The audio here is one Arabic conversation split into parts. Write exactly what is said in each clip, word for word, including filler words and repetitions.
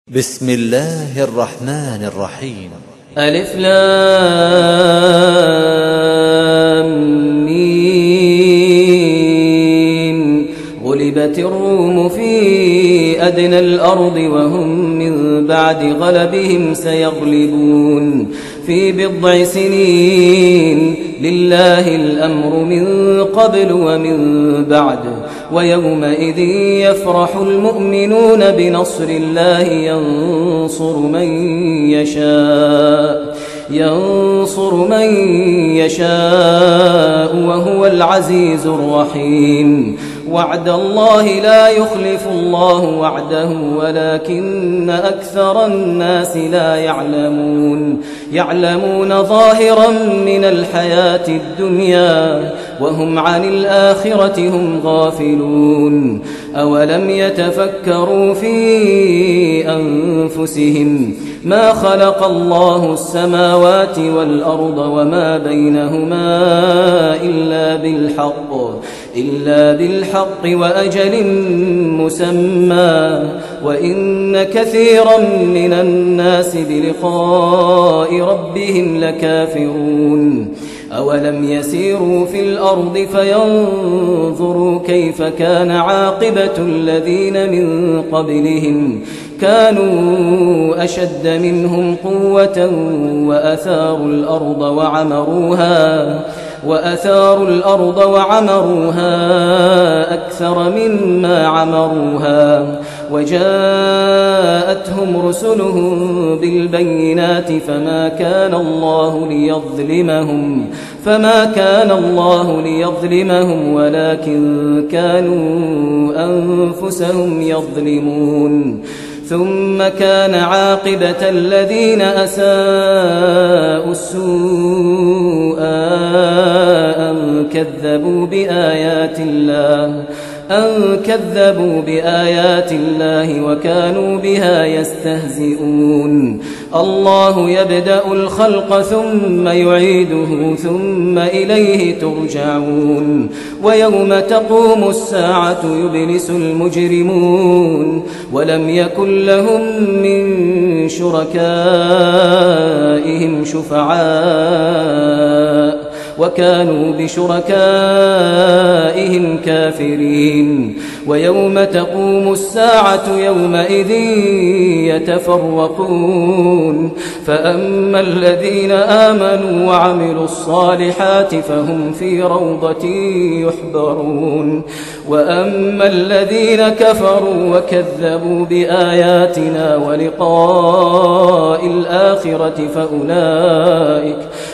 بسم الله الرحمن الرحيم. ألف لام ميم. غلبت الروم في أدنى الأرض وهم من بعد غلبهم سيغلبون في بضع سنين. لله الأمر من قبل ومن بعد ويومئذ يفرح المؤمنون بنصر الله ينصر من يشاء ينصر من يشاء وهو العزيز الرحيم. وعد الله لا يخلف الله وعده ولكن أكثر الناس لا يعلمون يعلمون ظاهرا من الحياة الدنيا وهم عن الآخرة هم غافلون. أولم يتفكروا في أنفسهم ما خلق الله السماوات والأرض وما بينهما إلا بالحق إلا بالحق وأجل مسمى وإن كثيرا من الناس بلقاء ربهم لكافرون. أولم يسيروا في الأرض فينظروا كيف كان عاقبة الذين من قبلهم كانوا أشد منهم قوة وأثاروا الأرض وعمروها وأثاروا الأرض وعمروها أكثر مما عمروها وجاءتهم رسلهم بالبينات فما كان الله ليظلمهم فما كان الله ليظلمهم ولكن كانوا أنفسهم يظلمون. ثم كان عاقبة الذين أساءوا السوء أن كذبوا بآيات الله أن كذبوا بآيات الله وكانوا بها يستهزئون. الله يبدأ الخلق ثم يعيده ثم إليه ترجعون. ويوم تقوم الساعة يبلس المجرمون ولم يكن لهم من شركائهم شفعاء وكانوا بشركائهم كافرين. ويوم تقوم الساعة يومئذ يتفرقون فأما الذين آمنوا وعملوا الصالحات فهم في روضة يحبرون وأما الذين كفروا وكذبوا بآياتنا ولقاء الآخرة فأولئك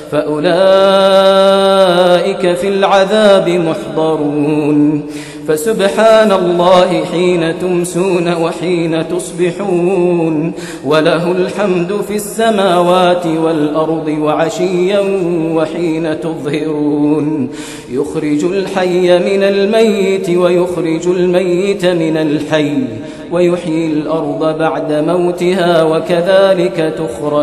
فأولئك في العذاب محضرون. فسبحان الله حين تمسون وحين تصبحون وله الحمد في السماوات والأرض وعشيا وحين تظهرون. يخرج الحي من الميت ويخرج الميت من الحي ويحيي الأرض بعد موتها وكذلك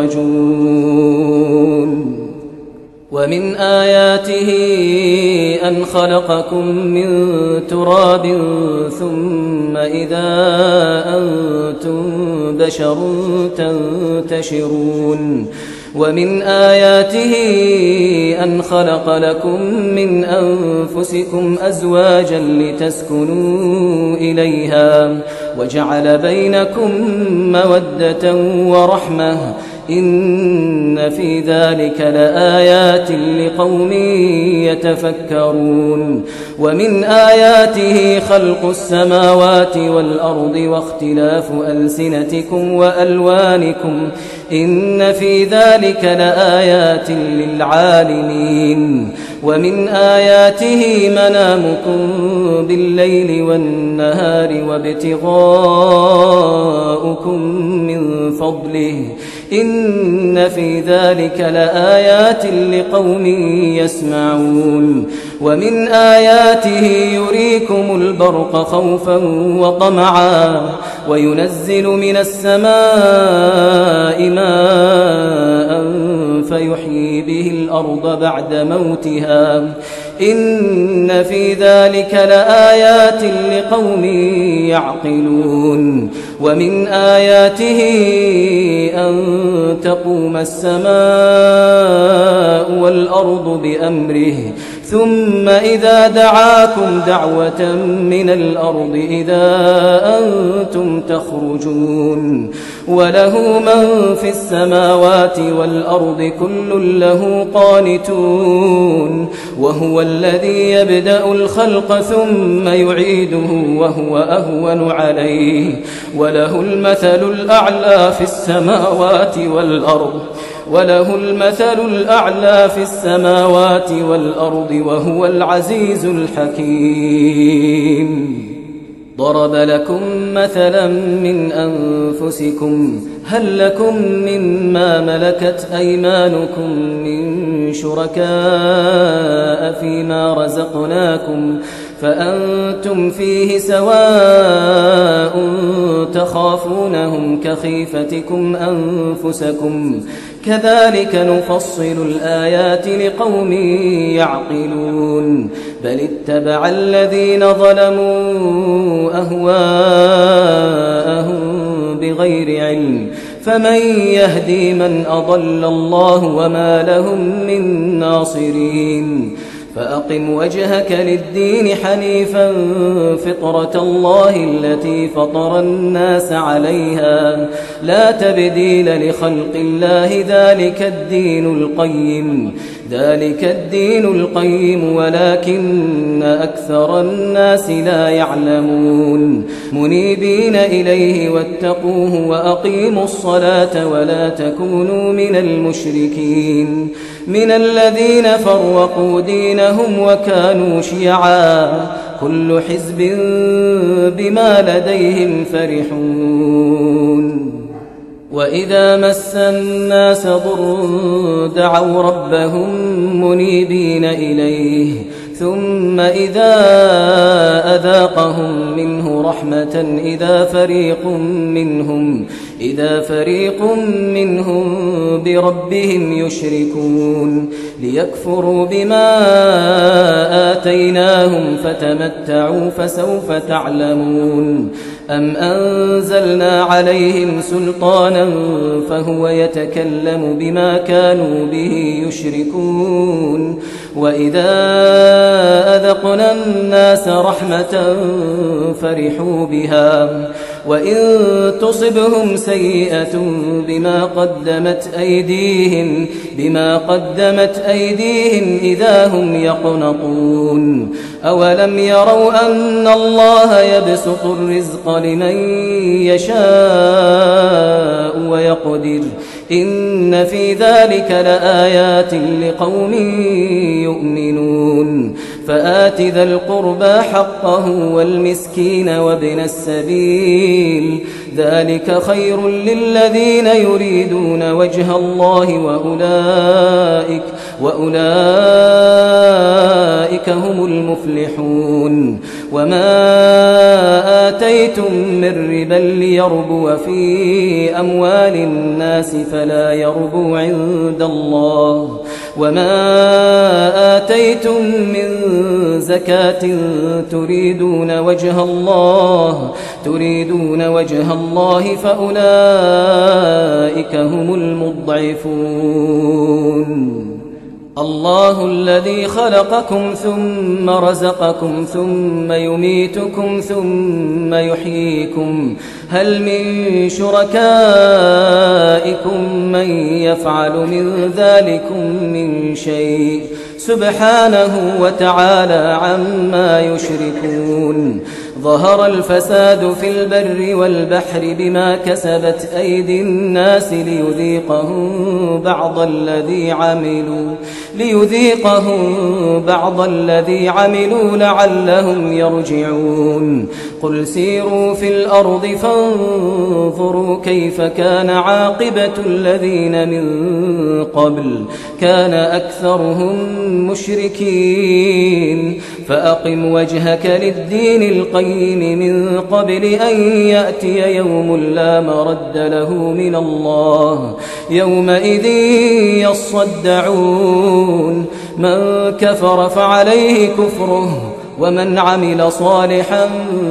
تخرجون. ومن آياته أن خلقكم من تراب ثم إذا أنتم بشر تنتشرون. ومن آياته أن خلق لكم من أنفسكم أزواجا لتسكنوا إليها وجعل بينكم مودة ورحمة إن في ذلك لآيات لقوم يتفكرون. ومن آياته خلق السماوات والأرض واختلاف ألسنتكم وألوانكم إن في ذلك لآيات للعالمين. ومن آياته منامكم بالليل والنهار وابتغاؤكم من فضله إن في ذلك لآيات لقوم يسمعون. ومن آياته يريكم البرق خوفا وطمعا وينزل من السماء ماء فيحيي به الأرض بعد موتها إن في ذلك لآيات لقوم يعقلون. ومن آياته أن تقوم السماء والأرض بأمره ثم إذا دعاكم دعوة من الأرض إذا أنتم تخرجون وله من في السماوات والأرض كل له قانتون وهو الذي يبدأ الخلق ثم يعيده وهو أهون عليه وله المثل الأعلى في السماوات والأرض وله المثل الأعلى في السماوات والأرض وهو العزيز الحكيم ضرب لكم مثلا من أنفسكم هل لكم مما ملكت أيمانكم من شركاء فيما رزقناكم فأنتم فيه سواء تخافونهم كخيفتكم أنفسكم كذلك نفصل الآيات لقوم يعقلون بل اتبع الذين ظلموا أهواءهم بغير علم فمن يهدي من أضل الله وما لهم من ناصرين فأقم وجهك للدين حنيفا فطرة الله التي فطر الناس عليها لا تبديل لخلق الله ذلك الدين القيم ذلك الدين القيم ولكن أكثر الناس لا يعلمون منيبين إليه واتقوه وأقيموا الصلاة ولا تكونوا من المشركين من الذين فرقوا دينهم وكانوا شيعا كل حزب بما لديهم فرحون وإذا مس الناس ضر دعوا ربهم منيبين إليه ثم إذا أذاقهم منه رحمة إذا فريق منهم إذا فريق منهم بربهم يشركون ليكفروا بما آتيناهم فتمتعوا فسوف تعلمون أم أنزلنا عليهم سلطانا فهو يتكلم بما كانوا به يشركون وإذا أذقنا الناس رحمة فرحوا بها وإن تصبهم سيئة بما قدمت أيديهم بما قدمت أيديهم إذا هم يقنطون أولم يروا أن الله يبسط الرزق لمن يشاء ويقدر إن في ذلك لآيات لقوم يؤمنون فآت ذا القربى حقه والمسكين وابن السبيل ذلك خير للذين يريدون وجه الله وأولئك, وأولئك هم المفلحون وما آتيتم من ربا ليربو في أموال الناس فلا يربو عند الله وما آتيتم من زكاة تريدون وجه الله تريدون وجه الله فأولئك هم المضعفون الله الذي خلقكم ثم رزقكم ثم يميتكم ثم يحييكم هل من شركائكم من يفعل من ذلكم من شيء سبحانه وتعالى عما يشركون ظهر الفساد في البر والبحر بما كسبت أيدي الناس ليذيقهم بعض الذي عملوا ليذيقهم بعض الذي عملوا لعلهم يرجعون قل سيروا في الأرض فانظروا كيف كان عاقبة الذين من قبل كان أكثرهم مشركين فأقم وجهك للدين القيم من قبل أن يأتي يوم لا مرد له من الله يومئذ يصدعون من كفر فعليه كفره ومن عمل صالحا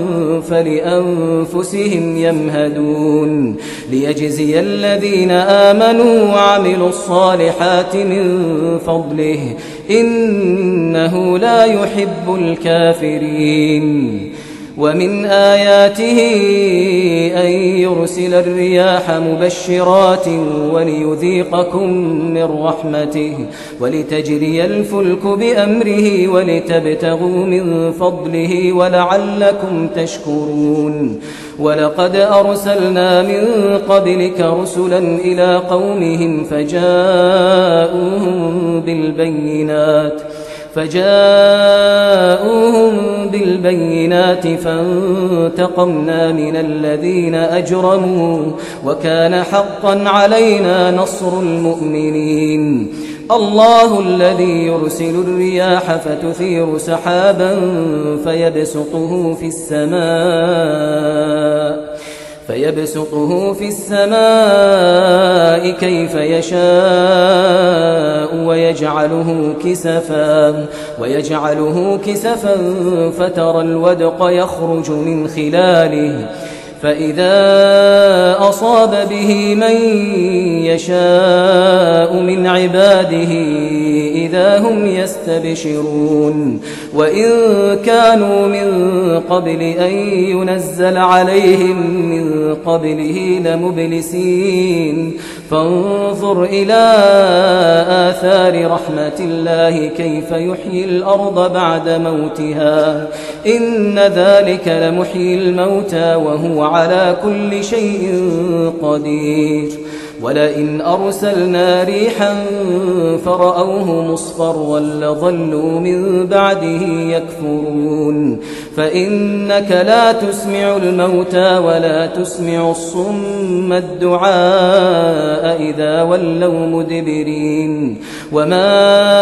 فلأنفسهم يمهدون ليجزي الذين آمنوا وعملوا الصالحات من فضله إنه لا يحب الكافرين. ومن آياته أن يرسل الرياح مبشرات وليذيقكم من رحمته ولتجري الفلك بأمره ولتبتغوا من فضله ولعلكم تشكرون. ولقد أرسلنا من قبلك رسلا إلى قومهم فجاءوهم بالبينات فجاءوهم بالبينات فانتقمنا من الذين أجرموا وكان حقا علينا نصر المؤمنين. الله الذي يرسل الرياح فتثير سحابا فيبسطه في السماء فيبسطه في السماء كيف يشاء ويجعله كسفا ويجعله كسفا فترى الودق يخرج من خلاله فإذا أصاب به من يشاء من عباده إذا هم يستبشرون. وإن كانوا من قبل أن ينزل عليهم من قبله لمبلسين فانظر إلى آثار رحمة الله كيف يحيي الأرض بعد موتها إن ذلك لمحيي الموتى وهو على كل شيء قدير. ولئن أرسلنا ريحا فرأوه مصفرا لظلوا من بعده يكفرون. فإنك لا تسمع الموتى ولا تسمع الصم الدعاء إذا ولوا مدبرين. وما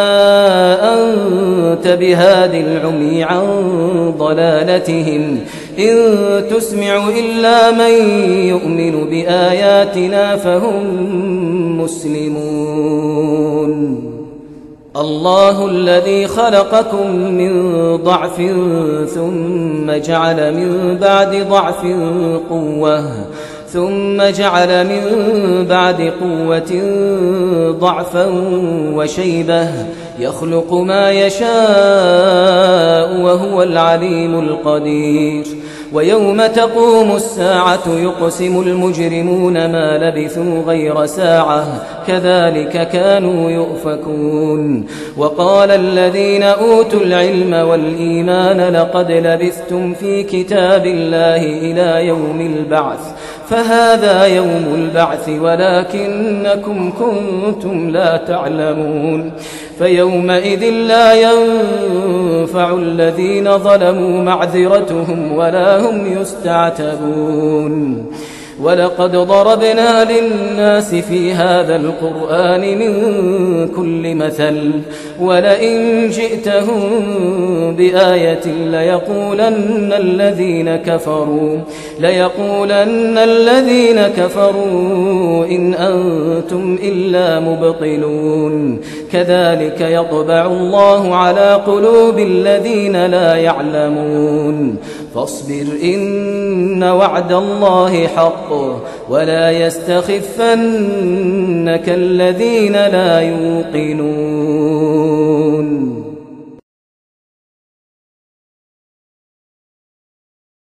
أنت بهاد العمي عن ضلالتهم إن تسمع إلا من يؤمن بآياتنا فهم مسلمون. الله الذي خلقكم من ضعف ثم جعل من بعد ضعف قوة ثم جعل من بعد قوة ضعفا وشيبة يخلق ما يشاء وهو العليم القدير. ويوم تقوم الساعة يقسم المجرمون ما لبثوا غير ساعة كذلك كانوا يؤفكون. وقال الذين أوتوا العلم والإيمان لقد لبثتم في كتاب الله إلى يوم البعث فهذا يوم البعث ولكنكم كنتم لا تعلمون. فيومئذ لا ينفع الذين ظلموا معذرتهم ولا هم يستعتبون. ولقد ضربنا للناس في هذا القرآن من كل مثل ولئن جئتهم بآية ليقولن الذين كفروا ليقولن الذين كفروا إن أنتم إلا مبطلون. كذلك يطبع الله على قلوب الذين لا يعلمون. فاصبر إن وعد الله حق ولا يستخفنك الذين لا يوقنون.